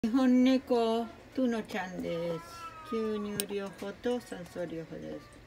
日本猫トゥノちゃんです。吸入療法と酸素療法です。